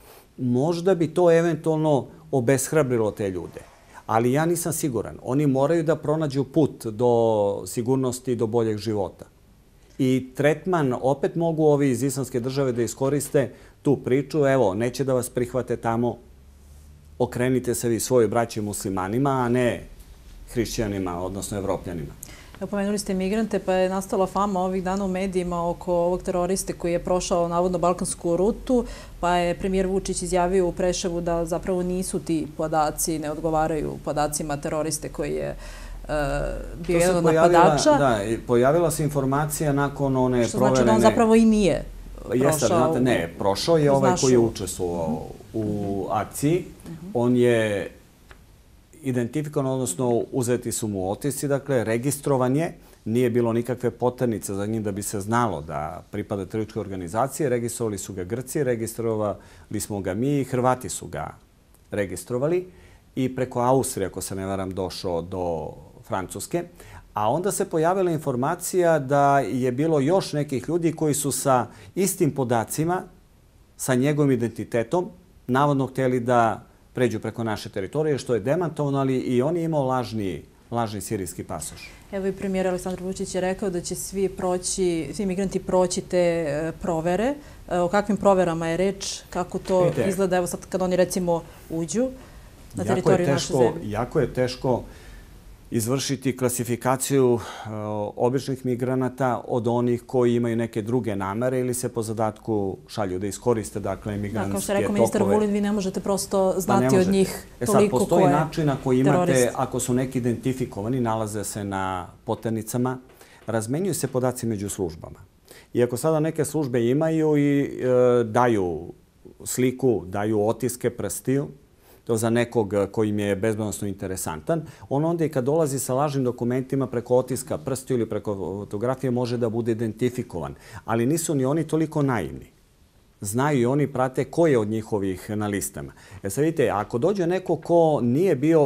možda bi to eventualno obeshrabrilo te ljude. Ali ja nisam siguran. Oni moraju da pronađu put do sigurnosti i do boljeg života. I tretman, opet mogu ovi iz islamske države da iskoriste tu priču, evo, neće da vas prihvate tamo, okrenite se vi svojoj braći muslimanima, a ne hrišćanima, odnosno evropljanima. Pomenuli ste migrante, pa je nastala fama ovih dana u medijima oko ovog teroriste koji je prošao navodno balkansku rutu, pa je premijer Vučić izjavio u Preševu da zapravo nisu ti podaci, ne odgovaraju podacima teroriste koji je bio jedan od napadača. Da, pojavila se informacija nakon one proverene... Što znači da on zapravo i nije prošao. Ne, prošao je ovaj koji je učestvovao u akciji. On je identifikovan, odnosno uzeti su mu otisci, dakle, registrovan je. Nije bilo nikakve poternice za njim da bi se znalo da pripada terorističkoj organizaciji. Registrovali su ga Grci, registrovali smo ga mi i Hrvati su ga registrovali. I preko Austrije, ako se ne varam, došao do Francuske. A onda se pojavila informacija da je bilo još nekih ljudi koji su sa istim podacima, sa njegovim identitetom, navodno htjeli da pređu preko naše teritorije, što je demantovano, ali i on je imao lažni sirijski pasoš. Evo i premijer Aleksandar Vučić je rekao da će svi migranti proći te provere. O kakvim proverama je reč? Kako to izgleda? Evo sad kad oni recimo uđu na teritoriju naše zemlje. Jako je teško izvršiti klasifikaciju običnih migranata od onih koji imaju neke druge namere ili se po zadatku šalju da iskoriste, dakle, migrantske tokove. Kao što je rekao ministar Vulin, vi ne možete prosto znati od njih toliko ko je terorist. Postoji način ako imate, ako su neki identifikovani, nalaze se na poternicama, razmenjuju se podaci među službama. I ako sada neke službe imaju i daju sliku, daju otiske prstiju, to za nekog koji im je bezbednosno interesantan, on onda i kad dolazi sa lažnim dokumentima preko otiska prstiju ili preko fotografije može da bude identifikovan. Ali nisu ni oni toliko naivni. Znaju i oni prate ko je od njihovih na listama. Sad vidite, ako dođe neko ko nije bio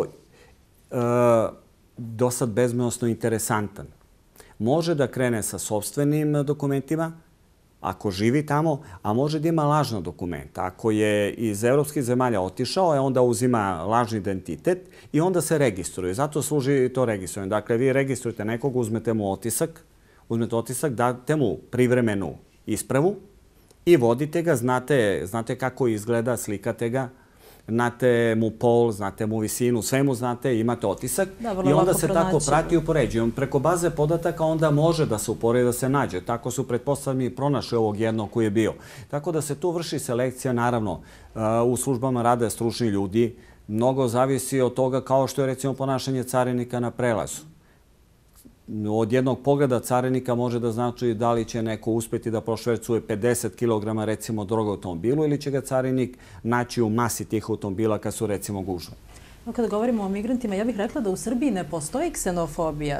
dosad bezbednosno interesantan, može da krene sa sopstvenim dokumentima, ako živi tamo, a može da ima lažna dokumenta. Ako je iz evropskih zemalja otišao, onda uzima lažni identitet i onda se registruje. Zato služi to registrovanje. Dakle, vi registrujete nekog, uzmete mu otisak, date mu privremenu ispravu i vodite ga, znate kako izgleda, slikate ga, znate mu pol, znate mu visinu, sve mu znate, imate otisak i onda se tako prati i upoređuje. Preko baze podataka onda može da se uporedi, da se nađe. Tako su pretpostavljeni pronašli ovog jednog koji je bio. Tako da se tu vrši selekcija, naravno, u službama rade stručni ljudi. Mnogo zavisi od toga kao što je recimo ponašanje carinika na prelazu. Od jednog pogleda carinika može da znači da li će neko uspjeti da prošvercuje 50 kg recimo droga u automobilu ili će ga carinik naći u masi tih automobila kad su recimo gužve. Kada govorimo o migrantima, ja bih rekla da u Srbiji ne postoji ksenofobija.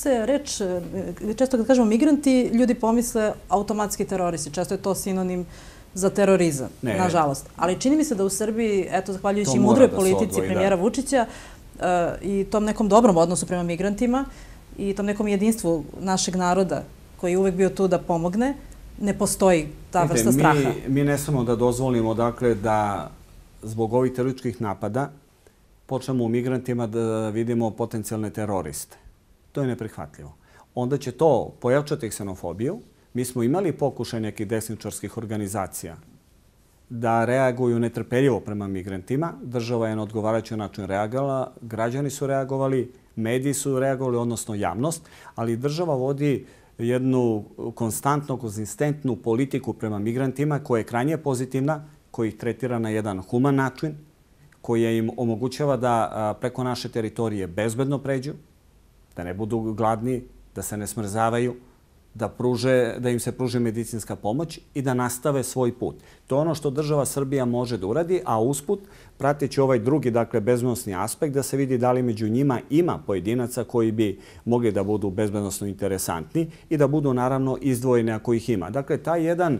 Često kad kažemo migranti, ljudi pomisle automatski teroristi. Često je to sinonim za terorizam, nažalost. Ali čini mi se da u Srbiji, eto, zahvaljujući mudroj politici premijera Vučića i tom nekom dobrom odnosu prema migrantima, i tom nekom jedinstvu našeg naroda koji je uvek bio tu da pomogne, ne postoji ta vrsta straha. Mi ne smemo da dozvolimo dakle, da zbog ovih terorističkih napada počnemo u migrantima da vidimo potencijalne teroriste. To je neprihvatljivo. Onda će to pojačati ksenofobiju. Mi smo imali pokušaj nekih desničarskih organizacija da reaguju netrpeljivo prema migrantima. Država je na odgovarajući način reagovala, građani su reagovali, mediji su reagovali, odnosno javnost, ali država vodi jednu konstantno, konzistentnu politiku prema migrantima koja je krajnje pozitivna, koja ih tretira na jedan human način, koja im omogućava da preko naše teritorije bezbedno pređu, da ne budu gladni, da se ne smrzavaju, da im se pruži medicinska pomoć i da nastave svoj put. To je ono što država Srbija može da uradi, a usput, prateći ovaj drugi, dakle, bezbednosni aspekt, da se vidi da li među njima ima pojedinaca koji bi mogli da budu bezbednosno interesantni i da budu, naravno, izdvojeni ako ih ima. Dakle, taj jedan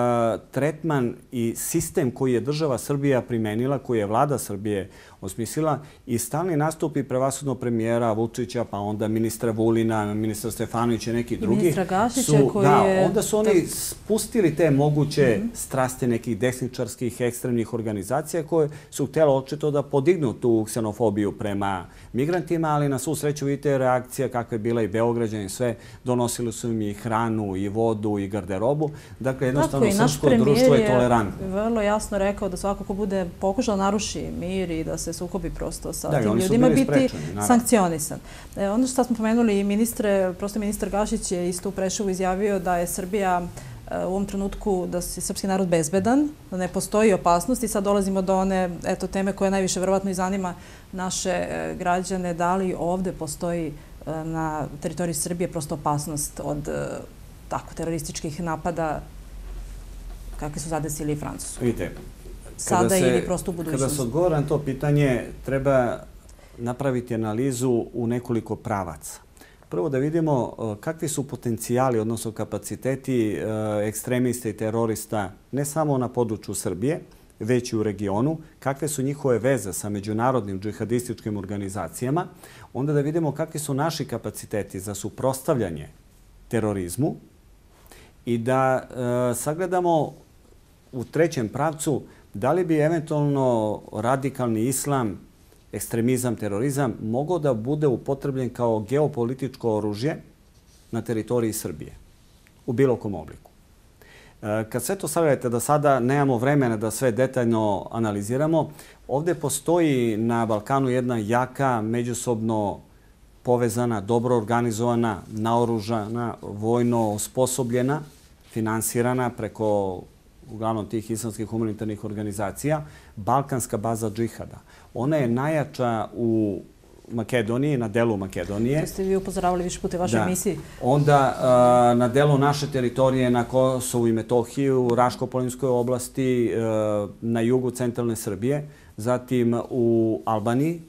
tretman i sistem koji je država Srbija primenila, koji je vlada Srbije osmislila i stalni nastupi prevashodno premijera Vučića, pa onda ministra Vulina, ministra Stefanovića i neki drugi. I ministra Gašića koji je... Onda su oni spustili te moguće strasti nekih desničarskih, ekstremnih organizacija koje su htjela očito da podignu tu ksenofobiju prema migrantima, ali na svu sreću vidite reakcija kakva je bila i Beograđani, sve donosili su im i hranu, i vodu, i garderobu. Dakle, jednostavno srpsko društvo je tolerantno. Naš premijer je vrlo jasno rekao da svako ko bude pokušao naruši mir i da se sukobi prosto sa tim ljudima biti sankcionisan. Ono što smo pomenuli, ministar Gašić je isto u Preševu izjavio da je Srbija u ovom trenutku, da je srpski narod bezbedan, da ne postoji opasnost i sad dolazimo do one teme koja najviše verovatno i zanima naše građane, da li ovde postoji na teritoriji Srbije prosto opasnost od tako terorističkih napada kakve su zadesili i Francusku. Vidite, sada ili prosto u budućnosti. Kada se odgovara na to pitanje, treba napraviti analizu u nekoliko pravaca. Prvo da vidimo kakvi su potencijali, odnosno kapaciteti ekstremista i terorista ne samo na području Srbije, već i u regionu, kakve su njihove veze sa međunarodnim džihadističkim organizacijama, onda da vidimo kakvi su naši kapaciteti za suprotstavljanje terorizmu i da sagledamo u trećem pravcu da li bi eventualno radikalni islam, ekstremizam, terorizam mogao da bude upotrebljen kao geopolitičko oružje na teritoriji Srbije u bilo kom obliku. Kad sve to sagledate, da sada nemamo vremena da sve detaljno analiziramo, ovdje postoji na Balkanu jedna jaka, međusobno povezana, dobro organizovana, naoružana, vojno osposobljena, finansirana preko uglavnom tih islamskih humanitarnih organizacija, balkanska baza džihada. Ona je najjača u Makedoniji, na delu Makedonije. To ste vi upozoravali više puta u vašoj emisiji. Onda na delu naše teritorije na Kosovu i Metohiji, u Raško-Polinskoj oblasti, na jugu centralne Srbije, zatim u Albaniji,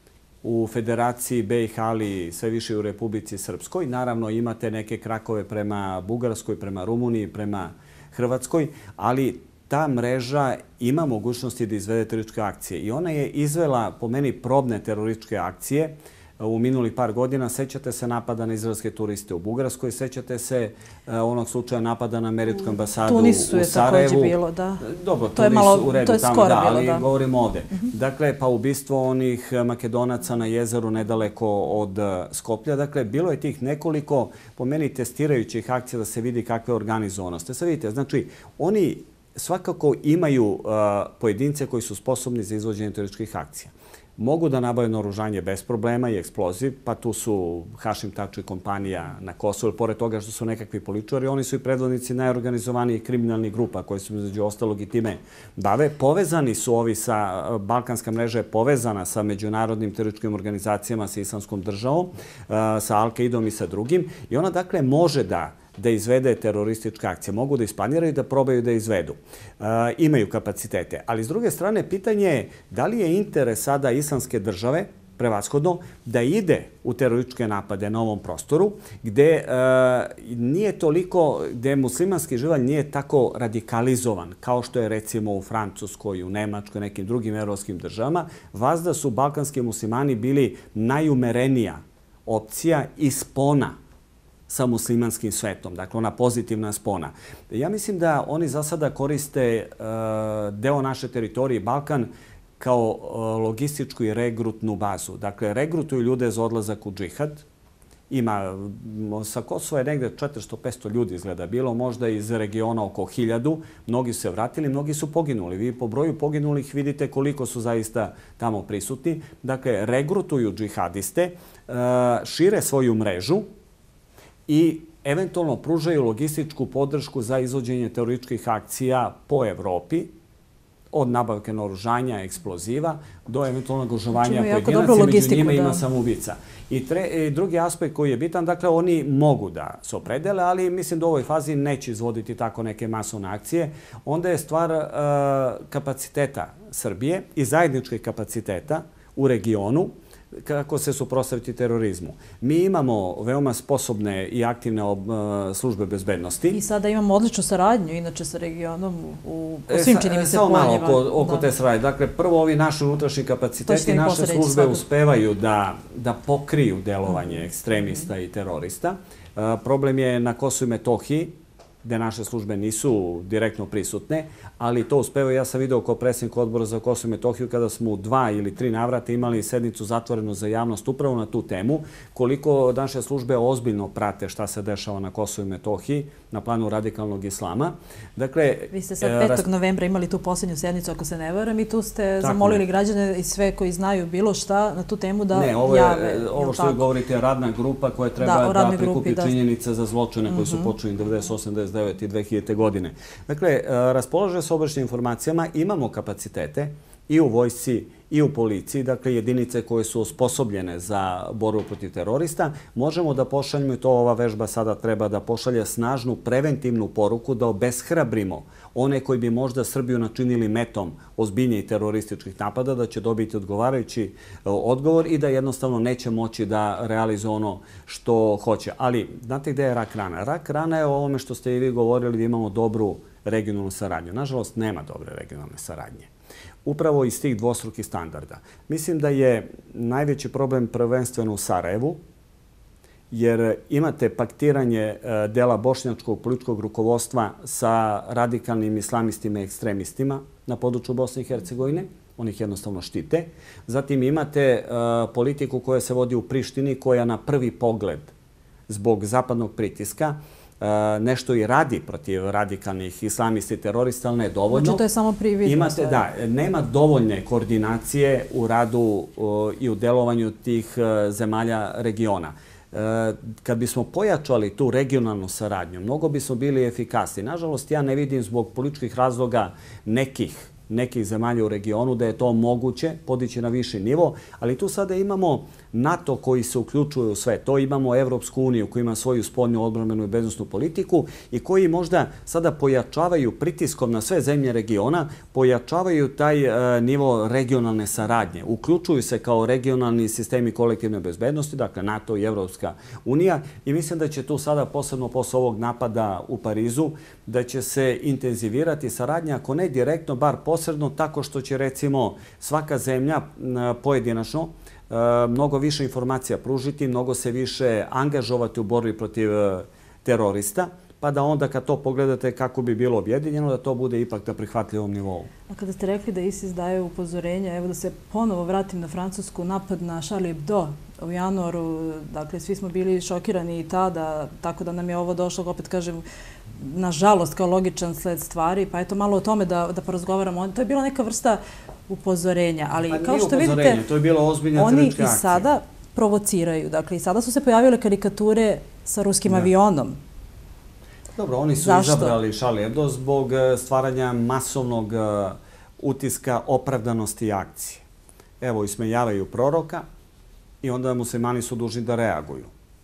u Federaciji BiH, ali sve više u Republici Srpskoj. Naravno, imate neke krakove prema Bugarskoj, prema Rumuniji, prema Hrvatskoj, ali ta mreža ima mogućnosti da izvede terorističke akcije. I ona je izvela, po meni, probne terorističke akcije u minulih par godina. Sećate se napada na izraelske turiste u Bugarskoj, sećate se onog slučaja napada na američku ambasadu u Sarajevu. Tunisu je također bilo, da. Dobro, Tunis u redu tamo, da, ali govorimo ovde. Dakle, pa ubistvo onih Makedonaca na jezeru nedaleko od Skoplja. Dakle, bilo je tih nekoliko, po meni, testirajućih akcija da se vidi kakve organizovanosti. Sad vidite, znači, oni svakako imaju pojedince koji su sposobni za izvođenje terorističkih akcija. Mogu da nabave naoružanje bez problema i eksploziv, pa tu su Hašim Tači kompanija na Kosovu, pored toga što su nekakvi političari, oni su i predvodnici najorganizovanijih kriminalnih grupa koji su među ostalog i time bave. Povezani su ovi balkanska mreža je povezana sa međunarodnim terorističkim organizacijama, sa Islamskom državom, sa Al-Qaidom i sa drugim. I ona dakle može da izvede terorističke akcije. Mogu da isplaniraju i da probaju da izvedu. Imaju kapacitete. Ali s druge strane, pitanje je da li je interes sada Islamske države, prevashodno, da ide u terorističke napade na ovom prostoru, gde nije toliko, gde muslimanski živalj nije tako radikalizovan, kao što je recimo u Francuskoj, u Nemačkoj, nekim drugim evropskim državama. Vazda su balkanski muslimani bili najumerenija opcija i spona sa muslimanskim svetom, dakle ona pozitivna spona. Ja mislim da oni za sada koriste deo naše teritorije, Balkan, kao logističku i regrutnu bazu. Dakle, regrutuju ljude za odlazak u džihad. Sa Kosova je negde 400-500 ljudi izgleda bilo, možda iz regiona oko 1000. Mnogi su se vratili, mnogi su poginuli. Vi po broju poginulih vidite koliko su zaista tamo prisutni. Dakle, regrutuju džihadiste, šire svoju mrežu i eventualno pružaju logističku podršku za izvođenje terorističkih akcija po Evropi, od nabavke naoružanja, eksploziva, do eventualnog uživanja Znači, pojedinaca, među njima ima samoubica. I drugi aspekt koji je bitan, dakle, oni mogu da se opredele, ali mislim da u ovoj fazi neće izvoditi tako neke masovne akcije. Onda je stvar kapaciteta Srbije i zajedničkih kapaciteta u regionu kako se suprotstaviti terorizmu. Mi imamo veoma sposobne i aktivne službe bezbednosti. I sada imamo odličnu saradnju, inače, sa regionom u svim, čini mi se, poljima. Samo malo oko te saradnje. Dakle, prvo ovi naši unutrašnji kapaciteti, naše službe uspevaju da pokriju delovanje ekstremista i terorista. Problem je na Kosovu i Metohiji, gde naše službe nisu direktno prisutne, ali to uspevaju. Ja sam video kao predsjednik odbora za Kosovo i Metohiju kada smo u 2 ili 3 navrata imali sednicu zatvorenu za javnost upravo na tu temu, koliko naše službe ozbiljno prate šta se dešava na Kosovu i Metohiji na planu radikalnog islama. Dakle, vi ste sad 5. novembra imali tu posljednju sednicu, ako se ne varam, i tu ste zamolili građane i sve koji znaju bilo šta na tu temu da jave. Ne, ovo što vi govorite je radna grupa koja treba da prikupi činjenice za zločine koji su počeli 98, 99 i 2000. godine. Dakle, raspolože s obavještajnim informacijama, imamo kapacitete i u vojsci i u policiji, dakle jedinice koje su osposobljene za borbu protiv terorista. Možemo da pošaljemo, i to ova vežba sada treba da pošalje, snažnu preventivnu poruku da obeshrabrimo one koji bi možda Srbiju načinili metom ozbiljnijih terorističkih napada, da će dobiti odgovarajući odgovor i da jednostavno neće moći da realizuje ono što hoće. Ali, znate gde je rak rana? Rak rana je o ovome što ste i vi govorili, da imamo dobru regionalnu saradnju. Nažalost, nema dobre regionalne saradnje. Upravo iz tih dvostrukih standarda. Mislim da je najveći problem prvenstveno u Sarajevu, jer imate paktiranje dela bošnjačkog političkog rukovodstva sa radikalnim islamistima i ekstremistima na području Bosne i Hercegovine. Oni ih jednostavno štite. Zatim imate politiku koja se vodi u Prištini, koja na prvi pogled zbog zapadnog pritiska nešto i radi protiv radikalnih islamista i terorista, ali ne dovoljno. Znači, to je samo prividno. Da, nema dovoljne koordinacije u radu i u delovanju tih zemalja regiona. Kad bismo pojačali tu regionalnu saradnju, mnogo bismo bili efikasni. Nažalost, ja ne vidim zbog političkih razloga nekih zemalja u regionu da je to moguće podići na viši nivo, ali tu sada imamo NATO koji se uključuje u sve to, imamo Evropsku uniju koja ima svoju spoljnu, odbrambenu i bezbednosnu politiku i koji možda sada pojačavaju pritiskom na sve zemlje regiona, pojačavaju taj nivo regionalne saradnje. Uključuju se kao regionalni sistemi kolektivne bezbednosti, dakle NATO i Evropska unija, i mislim da će tu sada, posebno posle ovog napada u Parizu, da će se intenzivirati saradnja, ako ne direktno, bar posredno, tako što će, recimo, svaka zemlja pojedinačno mnogo više informacija pružiti, mnogo se više angažovati u borbi protiv terorista, pa da onda kad to pogledate kako bi bilo objedinjeno, da to bude ipak na prihvatljivom nivou. A kada ste rekli da ISIS daje upozorenja, evo da se ponovo vratim na francusku, napad na Charlie Hebdo u januaru, dakle svi smo bili šokirani i tada, tako da nam je ovo došlo, opet kažem, nažalost, kao logičan sled stvari, pa eto malo o tome da porazgovaramo. To je bila neka vrsta upozorenja, ali kao što vidite, to je bila ozbiljna oni teroristička i akcija. sada provociraju. Dakle, i sada su se pojavile karikature sa ruskim avionom. Dobro, oni su izabrali Charlie Hebdo zbog stvaranja masovnog utiska opravdanosti akcije. Evo, ismejavaju proroka i onda muslimani su dužni da reaguju.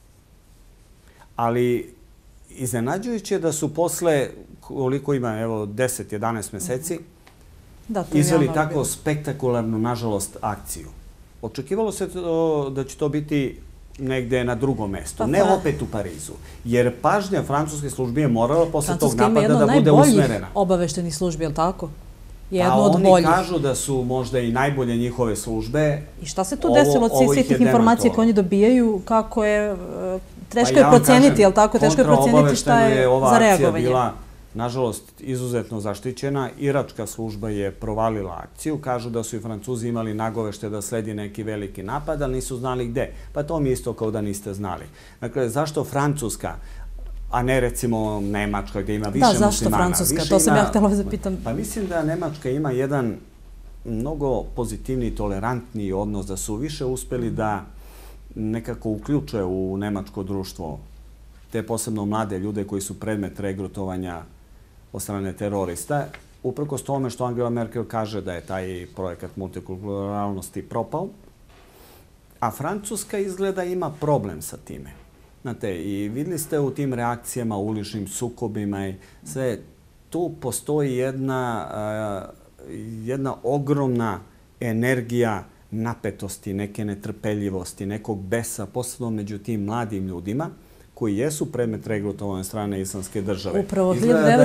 Ali iznenađujuće da su posle, koliko ima, evo, 10-11 meseci, izveli tako spektakularnu, nažalost, akciju. Očekivalo se da će to biti negde na drugom mestu, ne opet u Parizu. Jer pažnja francuske službe je morala posle tog napada da bude usmerena. Francuska ima jedno od najboljih obaveštenih službi, je li tako? A oni kažu da su možda i najbolje njihove službe. I šta se tu desilo od svih tih informacija koje oni dobijaju, kako je, teško je proceniti, je li tako, teško je proceniti šta je za reagovanje? Bila, nažalost, izuzetno zaštićena. Iračka služba je provalila akciju. Kažu da su i Francuzi imali nagovešte da sledi neki veliki napad, ali nisu znali gde. Pa to mi isto kao da niste znali. Dakle, zašto Francuska, a ne recimo Nemačka gdje ima više muslimana? Da, zašto Francuska? To sam ja htjela da pitam. Pa mislim da Nemačka ima jedan mnogo pozitivniji, tolerantniji odnos, da su više uspeli da nekako uključe u nemačko društvo te posebno mlade ljude koji su predmet regrutovanja od strane terorista. uprkos tome što Angela Merkel kaže da je taj projekat multikulturalnosti propao, a Francuska izgleda ima problem sa time. Znate, i vidjeli ste u tim reakcijama, uličnim sukobima i sve, tu postoji jedna ogromna energija napetosti, neke netrpeljivosti, nekog besa, posebno među tim mladim ljudima koji jesu predmet regrutovane strane Islamske države. Upravo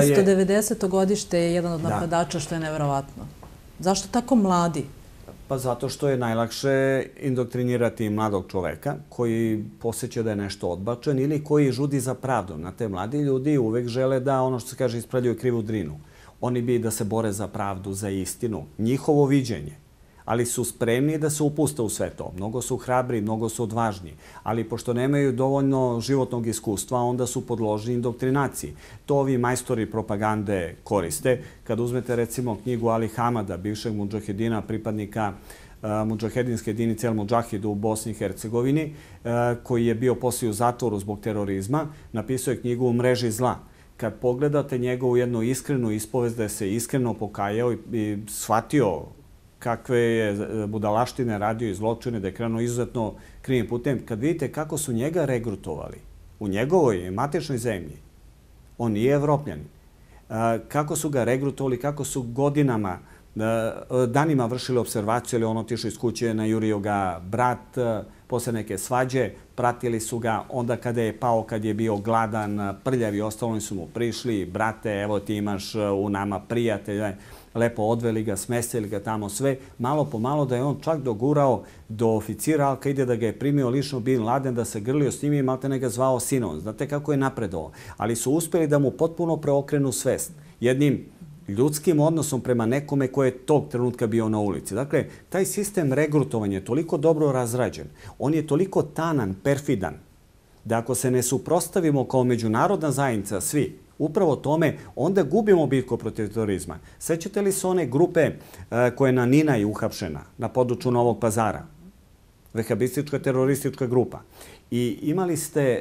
1990. godište je jedan od napadača, što je neverovatno. Zašto tako mladi? Pa zato što je najlakše indoktrinirati mladog čoveka koji posjeća da je nešto odbačen ili koji žudi za pravdom. Na te mladi ljudi uvek žele da, ono što se kaže, ispravljaju krivu drinu. Oni bi da se bore za pravdu, za istinu, njihovo viđenje. Ali su spremni da se upuste u sve to. Mnogo su hrabri, mnogo su odvažni. Ali pošto nemaju dovoljno životnog iskustva, onda su podložni indoktrinaciji. To ovi majstori propagande koriste. Kad uzmete recimo knjigu Ali Hamada, bivšeg mudžahedina, pripadnika mudžahedinske jedinice El Mudžahid u Bosni i Hercegovini, koji je bio poslije u zatvoru zbog terorizma, napisao je knjigu U mreži zla. Kad pogledate njegovu jednu iskrenu ispovest da se iskreno pokajao i shvatio kakve je budalaštine radio i zločine, da je krenuo izuzetno krivim putem. Kad vidite kako su njega regrutovali u njegovoj matičnoj zemlji, on nije Evropljanin, kako su ga regrutovali, kako su godinama, danima vršili observaciju, ali on otišao iz kuće, najurio ga brat, posle neke svađe, pratili su ga, onda kada je pao, kad je bio gladan, prljav i ostalo, oni su mu prišli, brate, evo ti imaš u nama prijatelja, lepo odveli ga, smestili ga tamo sve, malo po malo da je on čak dogurao do oficira Al-Kaide, da ga je primio lično Bin Laden, da se grlio s njim i maltene ga zvao sinom. Znate kako je napredovao. Ali su uspjeli da mu potpuno preokrenu svest jednim ljudskim odnosom prema nekome koji je tog trenutka bio na ulici. Dakle, taj sistem regrutovanja je toliko dobro razrađen, on je toliko tanan, perfidan, da ako se ne suprotstavimo kao međunarodna zajednica, svi, upravo tome, onda gubimo bitku protiv terorizma. Sećate li se one grupe koja je na Ninaj uhapšena na području Novog Pazara? Vehabistička teroristička grupa. I imali ste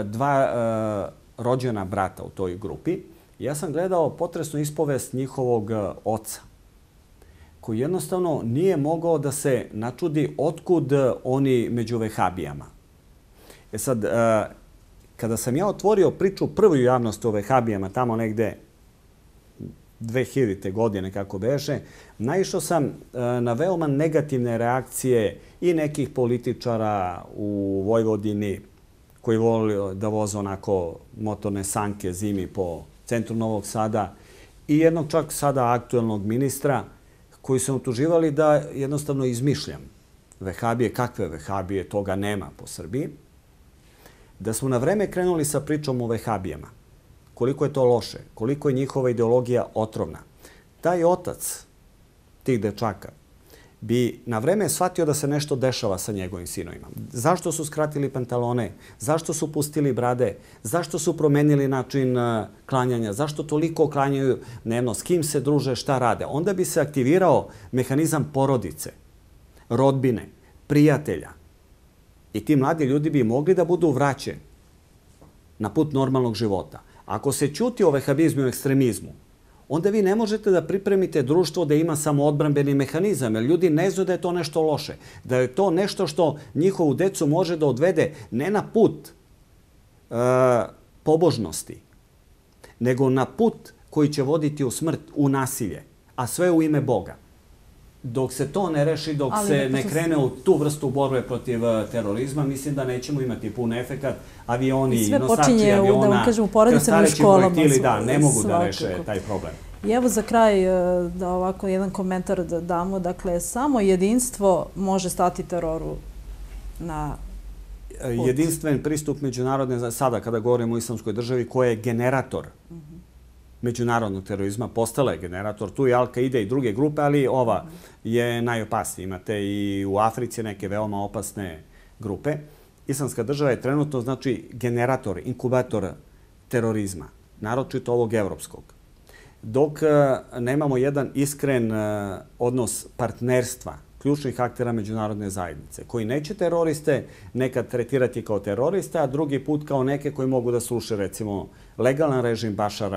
dva rođena brata u toj grupi. Ja sam gledao potresnu ispovest njihovog oca, koji jednostavno nije mogao da se načudi otkud oni među vehabijama. Sad, kada sam ja otvorio priču prvu javnost o vehabijama, tamo negde 2000. godine, kako beše, naišao sam na veoma negativne reakcije i nekih političara u Vojvodini koji voli da voze onako motorne sanke zimi po centru Novog Sada i jednog čak sada aktuelnog ministra koji su utuživali da jednostavno izmišljam vehabije. Kakve vehabije? Toga nema po Srbiji. Da smo na vreme krenuli sa pričom o vehabijama, koliko je to loše, koliko je njihova ideologija otrovna. Taj otac tih dečaka bi na vreme shvatio da se nešto dešava sa njegovim sinovima. Zašto su skratili pantalone? Zašto su pustili brade? Zašto su promenili način klanjanja? Zašto toliko klanjaju dnevno? S kim se druže? Šta rade? Onda bi se aktivirao mehanizam porodice, rodbine, prijatelja. I ti mladi ljudi bi mogli da budu vraćeni na put normalnog života. Ako se ćuti o vehabizmu i ekstremizmu, onda vi ne možete da pripremite društvo da ima samo odbrambeni mehanizam, jer ljudi ne znaju da je to nešto loše, da je to nešto što njihovu decu može da odvede ne na put pobožnosti, nego na put koji će voditi u smrt, u nasilje, a sve u ime Boga. Dok se to ne reši, dok se ne krene u tu vrstu borbe protiv terorizma, mislim da nećemo imati pun efekat. Avioni, nosači aviona, krstareći projektili, da, ne mogu da reše taj problem. I evo za kraj da ovako jedan komentar da damo. Dakle, samo jedinstvo može stati teroru na put. Jedinstven pristup međunarodne, sada kada govorimo o islamskoj državi, koja je generator međunarodnog terorizma, postala je generator. Tu je Al-Kaide i druge grupe, ali ova je najopasnija. Imate i u Africi neke veoma opasne grupe. Islamska država je trenutno, znači, generator, inkubator terorizma, naročito ovog evropskog. Dok nemamo jedan iskren odnos partnerstva ključnih aktera međunarodne zajednice, koji neće teroriste nekad tretirati kao teroriste, a drugi put kao neke koji mogu da sluše, recimo, legalan režim Bašara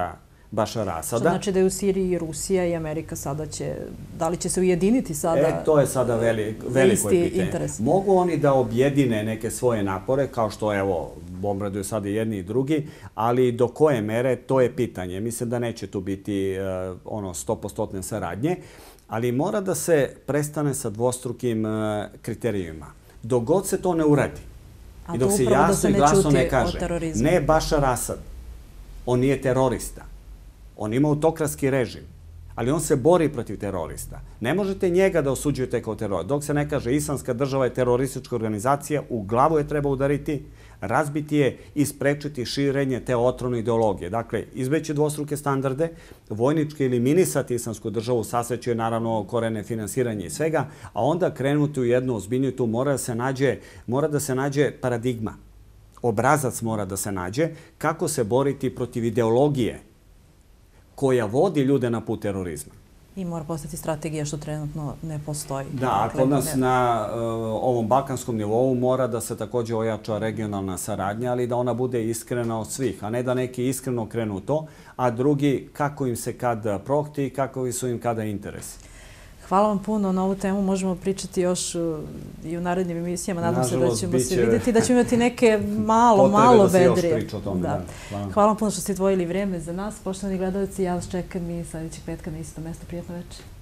Bašara Asada. Što znači da je u Siriji i Rusija i Amerika sada će, da li će se ujediniti sada? To je sada veliko pitanje. Interes. Mogu oni da objedine neke svoje napore, kao što evo, bombarduju sada jedni i drugi, ali do koje mere, to je pitanje. Mislim da neće tu biti 100% saradnje, ali mora da se prestane sa dvostrukim kriterijima. Dok god se to ne uradi i dok se jasno i glasno ne kaže, ne Bašar Asad, on nije terorista, on ima autokratski režim, ali on se bori protiv terorista. Ne možete njega da osuđujete kao terorista. Dok se ne kaže Islamska država je teroristička organizacija, u glavu je treba udariti, razbiti je i sprečiti širenje te otrovne ideologije. Dakle, izbeći dvostruke standarde, vojnički eliminisati Islamsku državu, sasvećuje naravno korene finansiranje i svega, a onda krenuti u jednu ozbiljniju, tu mora da se nađe paradigma. Obrazac mora da se nađe kako se boriti protiv ideologije koja vodi ljude na put terorizma. I mora postati strategija što trenutno ne postoji. Da, a kod nas na ovom balkanskom nivou mora da se također ojača regionalna saradnja, ali da ona bude iskrena od svih, a ne da neki iskreno krenu u to, a drugi kako im se kad prohti i kakvi su im kada interesi. Hvala vam puno na ovu temu. Možemo pričati još i u narednim emisijama. Nadam se da ćemo se vidjeti, da ćemo imati neke malo vedrije. Hvala vam puno što ste izdvojili vrijeme za nas. Poštovani gledalci, ja vas čekam i sljedećeg petka na isto mjesto. Prijatno večer.